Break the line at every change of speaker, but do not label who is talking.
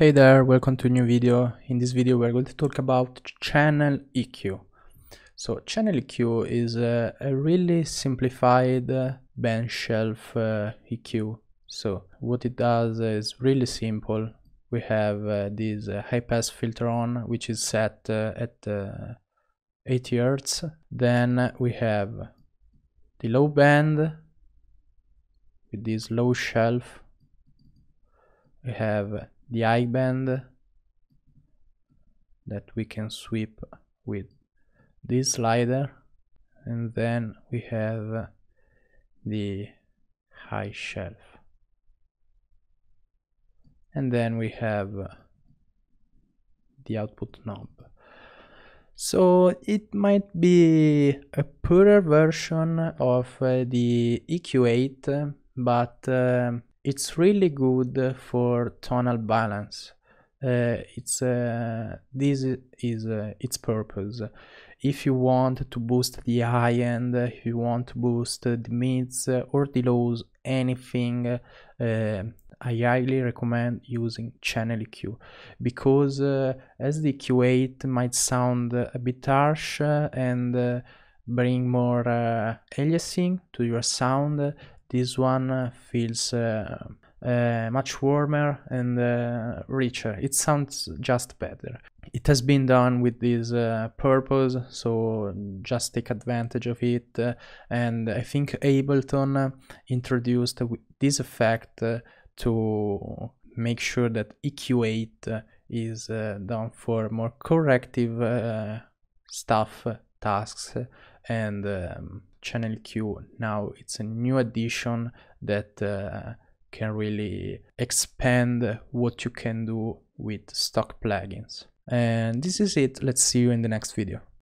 Hey there, welcome to a new video. In this video we're going to talk about channel EQ. So channel EQ is a really simplified band shelf EQ. So what it does is really simple. We have this high pass filter on, which is set at 80 Hz. Then we have the low band with this low shelf. We have the high band that we can sweep with this slider, and then we have the high shelf, and then we have the output knob. So it might be a poorer version of the EQ8, but it's really good for tonal balance. This is its purpose. If you want to boost the high end, if you want to boost the mids or the lows, anything, I highly recommend using channel EQ, because as the EQ8 might sound a bit harsh and bring more aliasing to your sound, this one feels much warmer and richer. It sounds just better. It has been done with this purpose, so just take advantage of it. And I think Ableton introduced this effect to make sure that EQ8 is done for more corrective stuff, tasks, and channel EQ now it's a new addition that can really expand what you can do with stock plugins. And this is it. Let's see you in the next video.